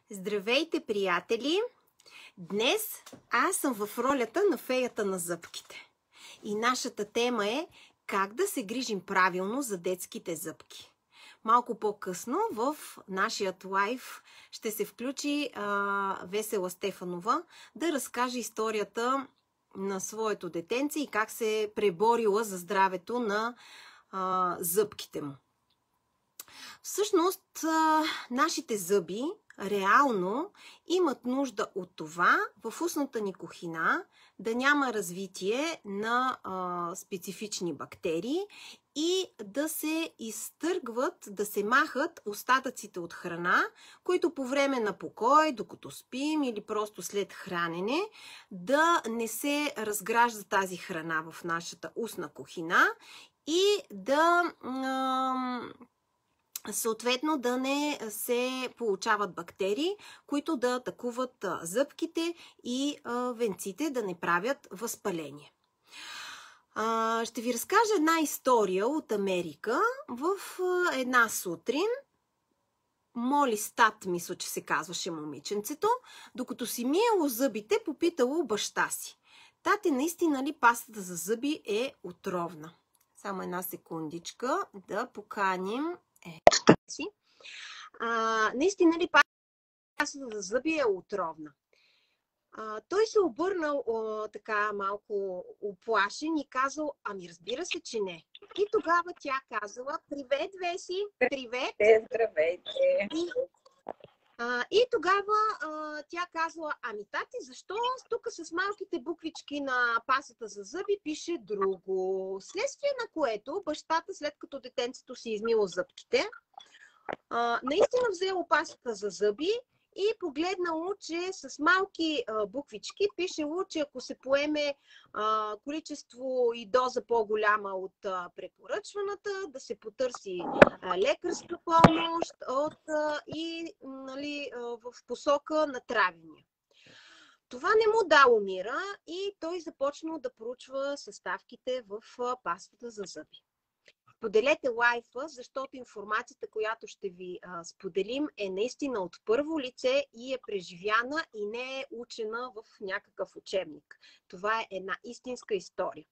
Здравейте, приятели! Днес аз съм в ролята на феята на зъбките. И нашата тема е как да се грижим правилно за детските зъбки. Малко по-късно в нашият лайв ще се включи Весела Стефанова да разкаже историята на своето детенце и как се е преборила за здравето на зъбките му. Всъщност, нашите зъби реално имат нужда от това в устната ни кухина да няма развитие на специфични бактерии и да се изтъргват, да се махат остатъците от храна, които по време на покой, докато спим или просто след хранене, да не се разгражда тази храна в нашата устна кухина и да съответно да не се получават бактерии, които да атакуват зъбките и венците, да не правят възпаление. Ще ви разкажа една история от Америка. В една сутрин Моли Стат, мисля, че се казваше момиченцето, докато си миело зъбите, попитало баща си: тате, наистина ли пастата за зъби е отровна? Само една секундичка да поканим си. Наистина ли пастата за зъби е отровна? Той се обърнал така малко уплашен и казал: ами разбира се, че не. И тогава тя казала: привет, Веси! Привет! Здравейте! И тогава тя казала: ами тати, защо тук с малките буквички на пастата за зъби пише друго? Следствие на което бащата, след като детенцето си измило зъбките, наистина взело пастата за зъби и погледнало, че с малки буквички пишело, че ако се поеме количество и доза по-голяма от препоръчваната, да се потърси лекарска помощ в посока на травения. Това не му дало мира и той започнал да проучва съставките в пастата за зъби. Споделете лайфа, защото информацията, която ще ви споделим, е наистина от първо лице и е преживяна и не е учена в някакъв учебник. Това е една истинска история.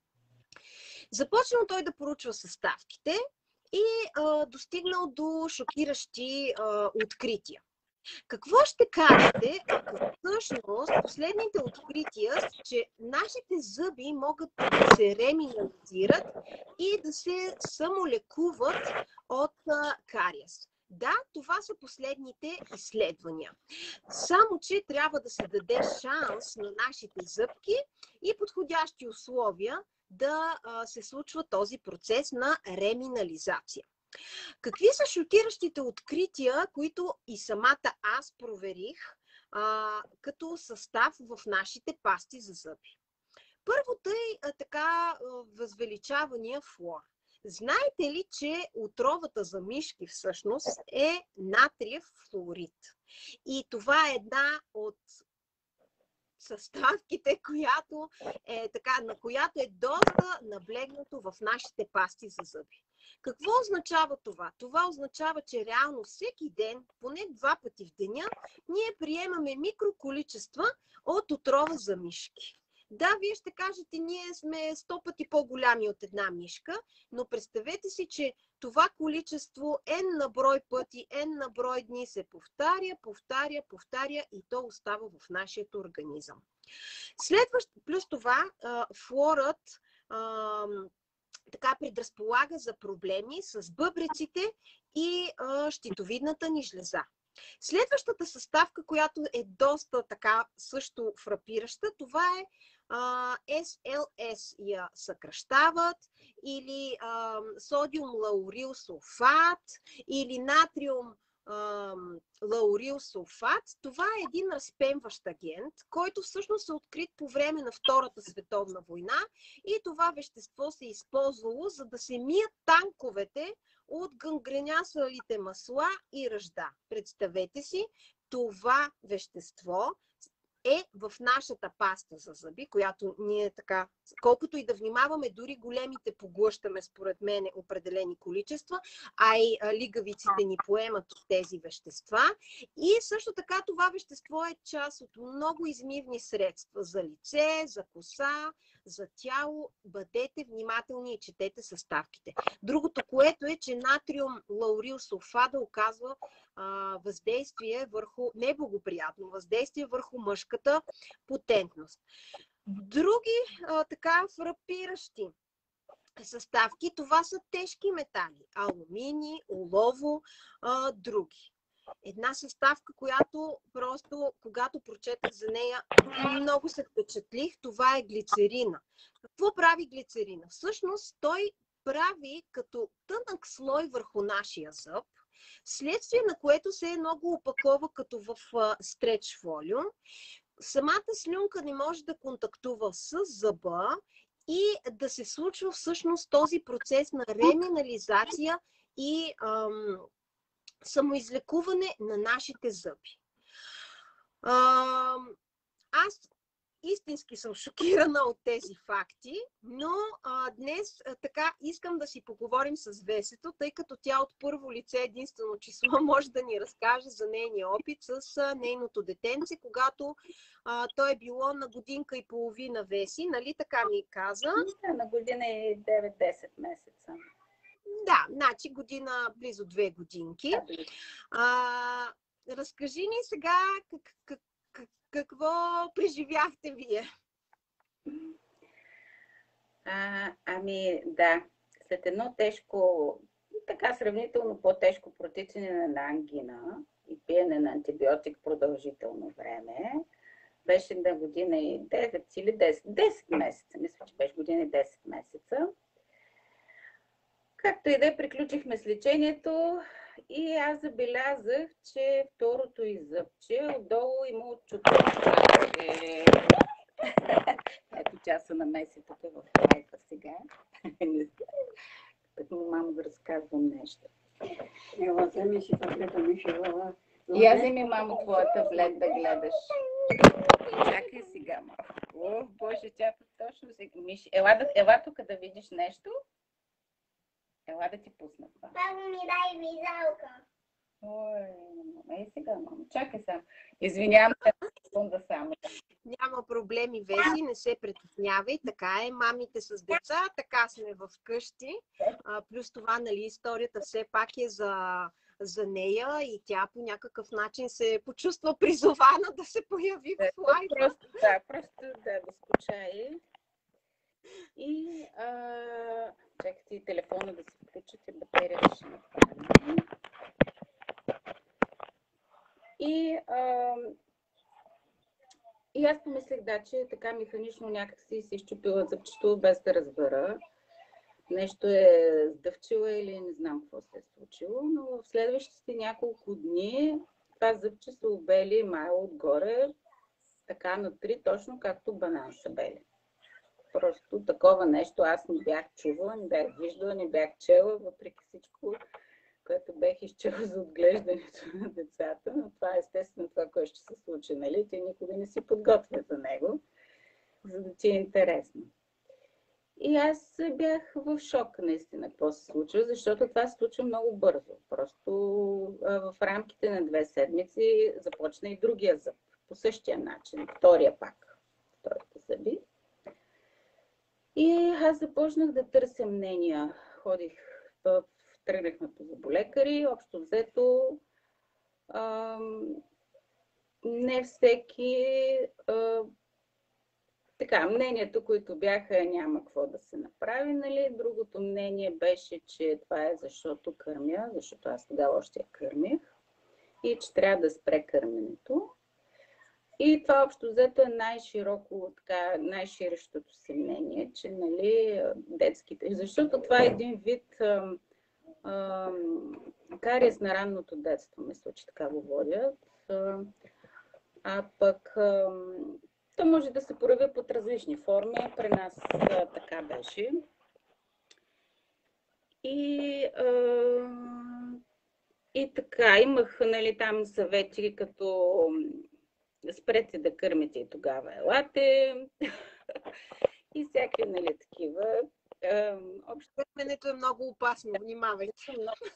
Започнал той да проучва съставките и достигнал до шокиращи открития. Какво ще кажете, ако всъщност последните открития са, че нашите зъби могат да се реминализират и да се самолекуват от кариес? Да, това са последните изследвания. Само че трябва да се даде шанс на нашите зъбки и подходящи условия да се случва този процес на реминализация. Какви са шокиращите открития, които и самата аз проверих като състав в нашите пасти за зъби? Първото е така възвеличавания флуор. Знаете ли, че отровата за мишки всъщност е натриев флуорид? И това е една от съставките, на която е доста наблегнато в нашите пасти за зъби. Какво означава това? Това означава, че реално всеки ден, поне 2 пъти в деня, ние приемаме микроколичества от отрова за мишки. Да, вие ще кажете, ние сме 100 пъти по-голями от една мишка, но представете си, че това количество n на брой пъти, n на брой дни се повтаря и то остава в нашия организъм. Плюс това, флуорът така предразполага за проблеми с бъбреците и щитовидната ни жлеза. Следващата съставка, която е доста така също фрапираща, това е SLS я съкращават, или содиум лаурил сулфат, или натриум лаурил сулфат. Това е един разпемващ агент, който всъщност е открит по време на Втората световна война и това вещество се е използвало, за да се мият танковете от гангренясалите масла и ръжда. Представете си, това вещество е в нашата паста за зъби, която ние така, колкото и да внимаваме, дори големите поглъщаме според мен определени количества, а и лигавиците ни поемат от тези вещества. И също така това вещество е част от много измивни средства за лице, за коса, за тяло. Бъдете внимателни и четете съставките. Другото, което е, че натриум лаурил сулфата оказва въздействие върху, неблагоприятно въздействие върху мъжката потентност. Други така фрапиращи съставки, това са тежки метали, алумини, олово, други. Една съставка, която просто, когато прочетах за нея, много се впечатлих, това е глицерина. Какво прави глицерина? Всъщност той прави като тънък слой върху нашия зъб, следствие на което се много опакова като в стреч фолио. Самата слюнка не може да контактува с зъба и да се случва всъщност този процес на реминализация и самоизлекуване на нашите зъби. Аз истински съм шокирана от тези факти, но днес така искам да си поговорим с Весето, тъй като тя от първо лице единствено число може да ни разкаже за нейния опит с нейното детенце, когато то е било на годинка и половина, Веси, нали така ми каза? Да, на година и 9-10 месеца. Да, значи година, близо 2 годинки. Разкажи ни сега какво преживяхте вие? Ами да, след едно тежко, така сравнително по-тежко протичане на ангина и пиене на антибиотик продължително време, беше на година и 9 или 10 месеца, мисля, че беше година и 10 месеца. Както и да приключихме с лечението и аз забелязах, че второто иззъбче отдолу има отчупване. Ето часа на месец тук в лайфа сега. Като мамо да разказвам нещо. Ела, вземи си таблета, Мишела. И аз вземи, мамо, твоя таблет да гледаш. Чакай сега, малко. О, Боже, чакай точно сега. Миши, ела тук да видиш нещо. Ела да ти пусна това. Първо ми дай визалка. Ой, сега, мамо. Чакай сега. Извинявам се, секунда само. Няма проблеми, Веси, не се притеснявай. Така е, мамите с деца, така сме вкъщи. Плюс това, нали, историята все пак е за нея и тя по някакъв начин се почувства призована да се появи в лайфа. Просто да скучае. И чакайте и телефона да се включите, батерията ще направим. И аз помислих, да, че така механично някакси се изчупила зъбчето, без да разбера. Нещо е сдъвчила или не знам какво се е случило, но в следващите няколко дни това зъбче се обели майло отгоре, така на 3, точно както банан са бели. Просто такова нещо аз не бях чувала, не бях виждала, не бях чела, въпреки всичко, което бях изчела за отглеждането на децата, но това е естествено това, което ще се случи, нали? Те никога не си подготвят за него, за да ти е интересно. И аз бях в шок наистина какво се случва, защото това се случва много бързо. Просто в рамките на 2 седмици започна и другия зъб. По същия начин, втория пак, вторите зъби. И аз започнах да търся мнения. Тръгнахме по зъболекари, общо взето не всеки така, мнението, които бяха, няма какво да се направи, нали? Другото мнение беше, че това е защото кърмя, защото аз тогава още я кърмих и че трябва да спре кърменето. И това общо взето е най-широко, така, най-ширещото си мнение, че, нали, детските, защото това е един вид кариес на ранното детство, мисля, че така го водят. А пък то може да се прояви под различни форми. При нас така беше. И така, имах, нали, там съвети като спрете да кърмите и тогава елате. И всякакви, нали, такива. Общо Кърменето е много опасно, внимавайте.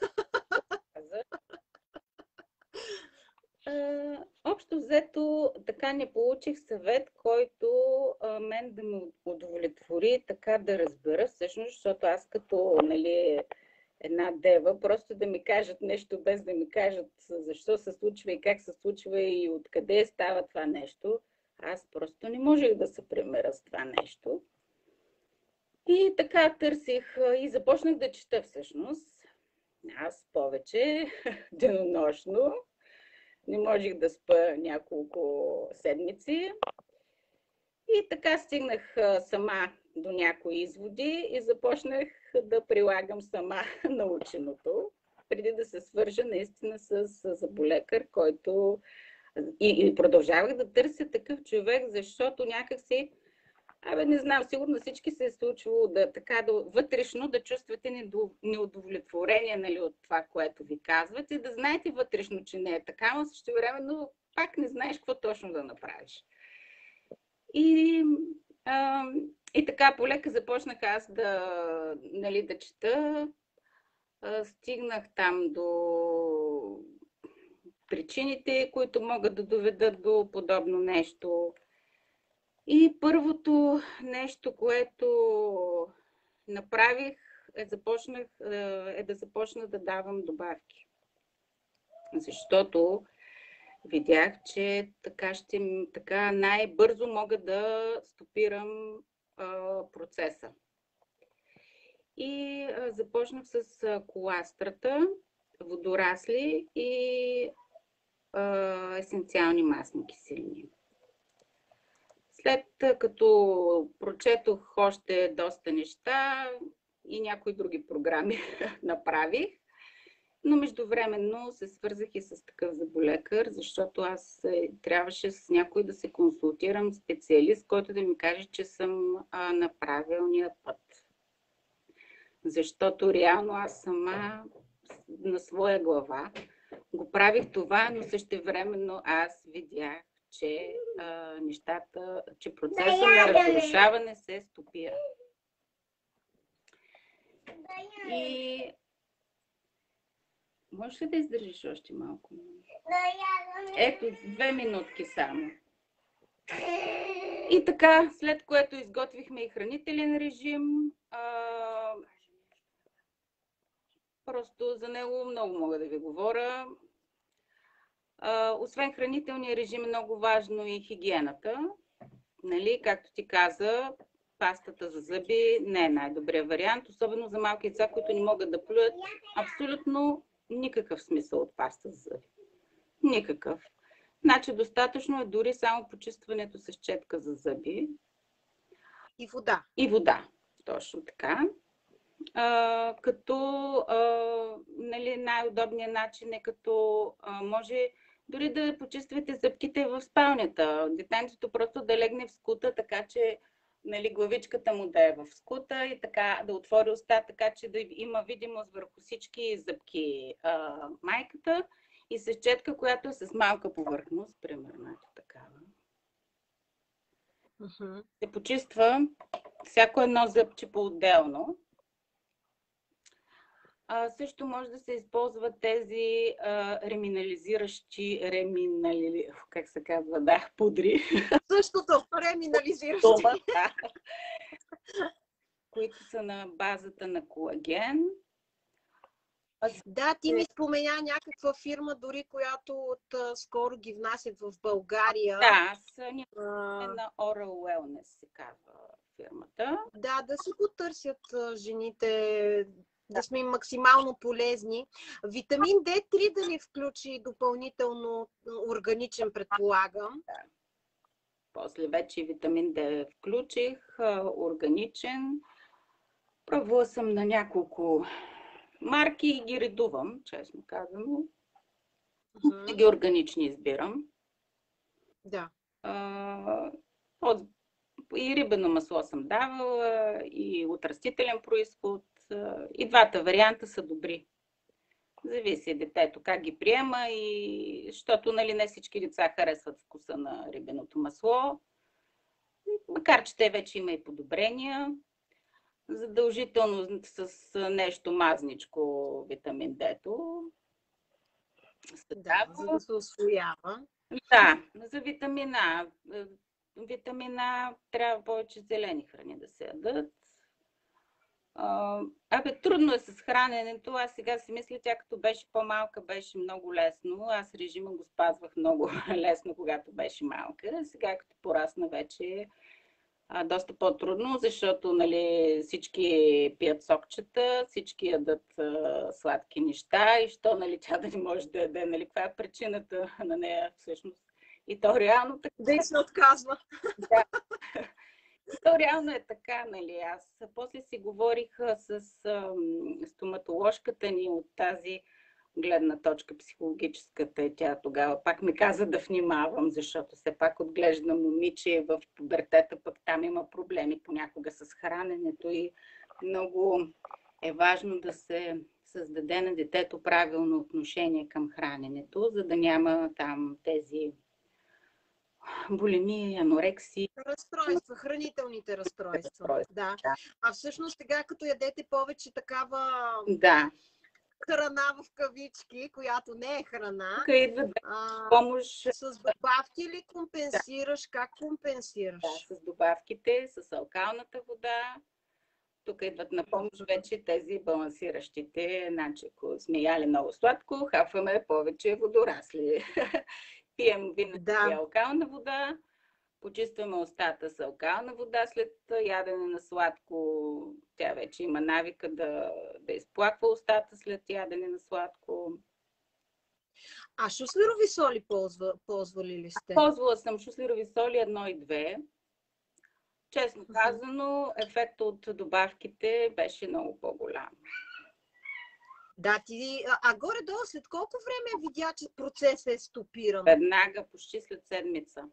Общо взето, така не получих съвет, който мен да ме удовлетвори, така да разбера всъщност, защото аз като, нали, една дева, просто да ми кажат нещо, без да ми кажат защо се случва и как се случва и откъде става това нещо. Аз просто не можех да се примера с това нещо. И така търсих и започнах да чета всъщност. Аз повече, денонощно. Не можех да спа няколко седмици. И така стигнах сама до някои изводи и започнах да прилагам сама наученото, преди да се свържа наистина с зъболекар, който... И продължавах да търся такъв човек, защото някакси, не знам, сигурно всички се е случвало вътрешно да чувствате неудовлетворение, нали, от това, което ви казват и да знаете вътрешно, че не е така, но същевременно пак не знаеш какво точно да направиш. И така полека започнах аз да чета. Стигнах там до причините, които могат да доведат до подобно нещо. И първото нещо, което направих, да започна да давам добавки. Защото видях, че така най-бързо мога да стопирам процеса. И започнах с коластрата, водорасли и есенциални масни киселини. След като прочетох още доста неща и някои други програми направих, но междувременно се свързах и с такъв зъболекар, защото аз трябваше с някой да се консултирам, специалист, който да ми каже, че съм на правилния път. Защото реално аз сама на своя глава го правих това, но същевременно аз видях, че че процесът на разрушаване се стопира. И можеш ли да издържиш още малко? Ето, 2 минутки само. И така, след което изготвихме и хранителен режим, просто за него много мога да ви говоря. Освен хранителния режим е много важно и хигиената. Нали, както ти каза, пастата за зъби не е най-добрият вариант, особено за малки деца, които не могат да плюят. Абсолютно никакъв смисъл от паста за зъби. Никакъв. Значи достатъчно е дори само почистването с четка за зъби. И вода. И вода. Точно така. Нали, най-удобният начин е като може дори да почиствате зъбките в спалнята. Детенцето просто да легне в скута, така че, нали, главичката му да е в скута и така да отвори уста, така че да има видимост върху всички зъбки майката и с четка, която е с малка повърхност, примерно ето такава. Се почиства всяко едно зъбче по-отделно. Също може да се използват тези реминализиращи, как се казва, пудри. Същото, реминализиращи. Които са на базата на колаген. Да, ти ми спомена някаква фирма, дори която скоро ги внасят в България. Да, на Oral Wellness се казва фирмата. Да, да си го търсят жените, да сме им максимално полезни. Витамин D3 да ни включи допълнително органичен, предполагам. Да. После вече витамин D включих, органичен. Пробвала съм на няколко марки и ги редувам, честно казано. Ги органични избирам. Да. И рибено масло съм давала, и от растителен произход. И двата варианта са добри. Зависи детето как ги приема и защото нали, не всички деца харесват вкуса на рибеното масло. Макар че те вече има и подобрения. Задължително с нещо мазничко витамин D-то. Да, за да се усвоява. Да, за витамин А. Витамин А трябва повече зелени храни да се ядат. Трудно е с храненето. Аз сега си мисля, тя като беше по-малка, беше много лесно. Аз режима го спазвах много лесно, когато беше малка. Сега като порасна вече доста по-трудно, защото нали, всички пият сокчета, всички ядат сладки неща и що нали, тя да не може да яде, нали, каква е причината на нея всъщност. И то реално така. Да и се отказва. Да. И то реално е така, нали. Аз после си говорих с стоматоложката ни от тази гледна точка психологическата и тя тогава пак ми каза да внимавам, защото все пак отглеждам момиче в пубертета, пък там има проблеми понякога с храненето и много е важно да се създаде на детето правилно отношение към храненето, за да няма там тези булимия, анорексии. Разстройства, хранителните разстройства. Да. А всъщност сега, като ядете повече такава храна в кавички, която не е храна, тук идва помощ. С добавки ли компенсираш? Как компенсираш? Да, с добавките, с алкалната вода. Тук идват на помощ вече тези балансиращите. Значи, ако сме яли много сладко, хапваме повече водорасли. Пием винаги алкална вода, почистваме устата с алкална вода след ядене на сладко. Тя вече има навика да изплаква устата след ядене на сладко. А шуслерови соли ползвали ли сте? Ползвала съм шуслерови соли 1 и 2. Честно казано, ефектът от добавките беше много по-голям. Да, горе-долу след колко време видя, че процесът е стопиран? Веднага, почти след седмица.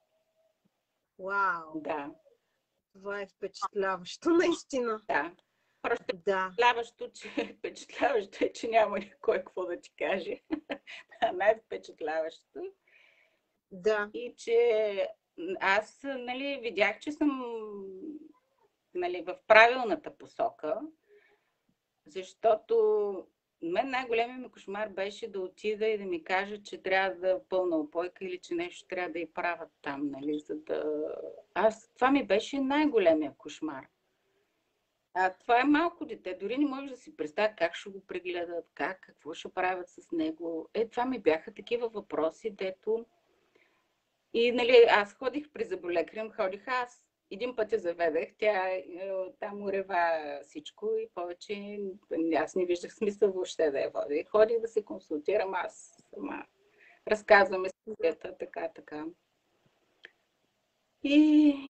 Вау! Да. Това е впечатляващо, наистина. Да. Просто впечатляващо е, че няма никой какво да ти каже. Най-впечатляващо. Да. И че аз, нали, видях, че съм нали, в правилната посока, защото мен най-големият ми кошмар беше да отида и да ми кажа, че трябва да е пълна опойка или че нещо трябва да и правят там, нали, за да... Това ми беше най-големият кошмар. Това е малко дете, дори не можеш да си представя как ще го прегледат, какво ще правят с него. Това ми бяха такива въпроси, дето... И нали, аз ходих при зъболекаря, аз. Един път я заведах, тя там урева всичко и повече аз не виждах смисъл въобще да я водя. Ходих да се консултирам аз сама. Разказвам историята, така. И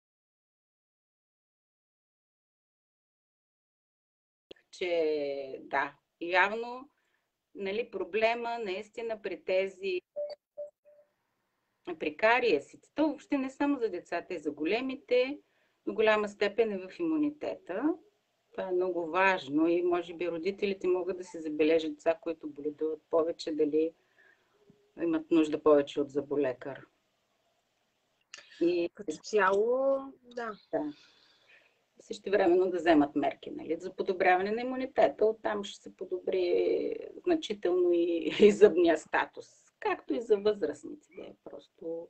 че да, явно нали, проблема наистина при кариесите. То въобще не само за децата и за големите, до голяма степен е в имунитета. Това е много важно и може би родителите могат да се забележат деца, които боледуват повече, дали имат нужда повече от зъболекар. И като цяло, да. Същевременно да вземат мерки, нали, за подобряване на имунитета. Оттам ще се подобри значително и зъбния статус, както и за възрастниците. Просто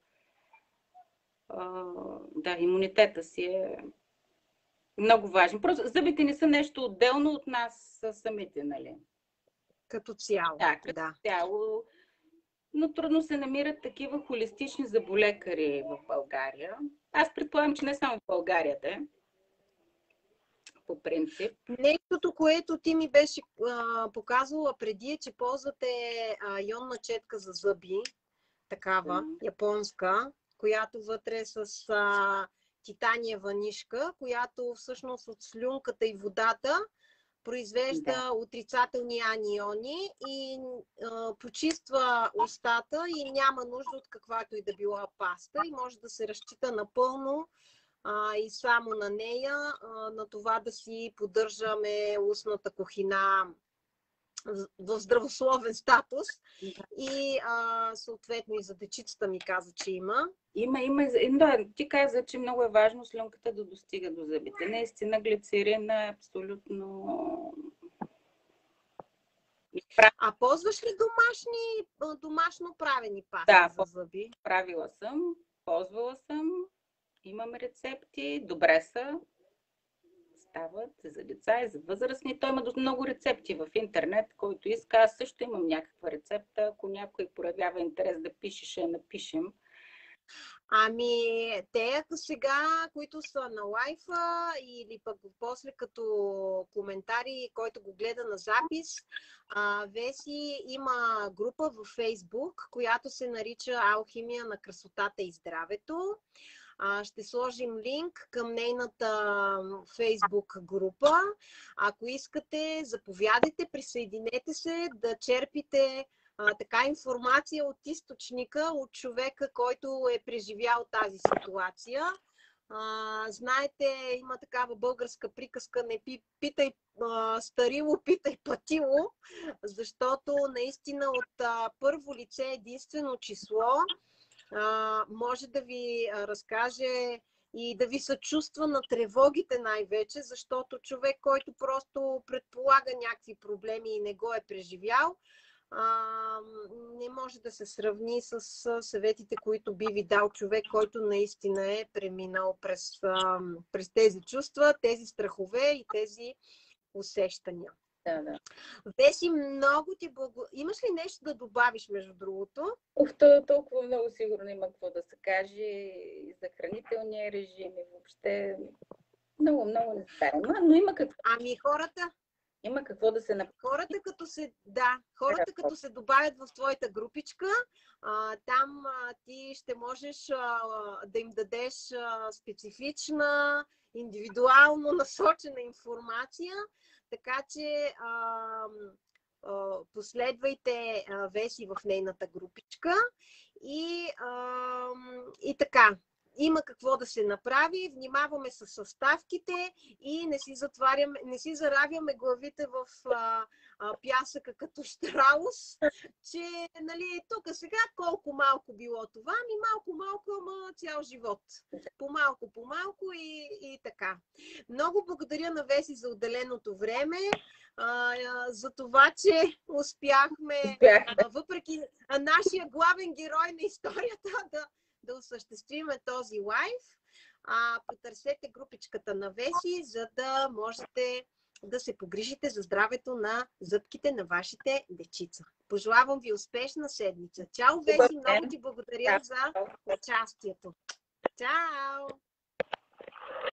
имунитета си е много важен. Просто зъбите не са нещо отделно от нас самите, нали? Като цяло. Да, като цяло. Но трудно се намират такива холистични зъболекари в България. Аз предполагам, че не само в България, да е. По принцип. Нещото, което ти ми беше показвала преди е, че ползвате йонна четка за зъби, такава, японска, която вътре е с титаниева нишка, която всъщност от слюнката и водата произвежда отрицателни аниони и почиства устата и няма нужда от каквато и да била паста и може да се разчита напълно и само на нея, на това да си поддържаме устната кухина в здравословен статус и съответно и за дечицата ми каза, че има. Има. Да, ти каза, че много е важно слюнката да достига до зъбите. Наистина глицерин е абсолютно... А ползваш ли домашно правени пасти Да, за зъби? правила съм, ползвала съм, имам рецепти, добре са, стават за деца и за възрастни. Той има много рецепти в интернет, който иска. Аз също имам някаква рецепта. Ако някой проявява интерес да пише, ще я напишем. Ами, те сега, които са на лайфа или пък после като коментари, който го гледа на запис, Веси има група във Фейсбук, която се нарича Алхимия на красотата и здравето. Ще сложим линк към нейната Фейсбук група. Ако искате, заповядайте, присъединете се да черпите така информация от източника, от човека, който е преживял тази ситуация. Знаете, има такава българска приказка: не питай старило, питай платило, защото наистина от първо лице единствено число може да ви разкаже и да ви съчувства на тревогите най-вече, защото човек, който просто предполага някакви проблеми и не го е преживял, не може да се сравни с съветите, които би ви дал човек, който наистина е преминал през тези чувства, тези страхове и тези усещания. Да. Веси, много ти благодаря. Имаш ли нещо да добавиш, между другото? Толкова много сигурно има какво да се каже и за хранителния режим и въобще много не става. Но има какво. Ами хората? Има какво да се направи. Хората като се добавят в твоята групичка, там ти ще можеш да им дадеш специфична, индивидуално насочена информация, така че последвайте Веси в нейната групичка и така. Има какво да се направи, внимаваме с съставките и не си заравяме главите в пясъка като щраус, че нали, тук сега колко малко било това, малко, ама цял живот. По-малко и така. Много благодаря на Веси за отделеното време, за това, че успяхме, въпреки нашия главен герой на историята, да осъществиме този лайв. Потърсете групичката на Веси, за да можете да се погрижите за здравето на зъбките на вашите дечица. Пожелавам ви успешна седмица. Чао, Веси, много ти благодаря за участието. Чао!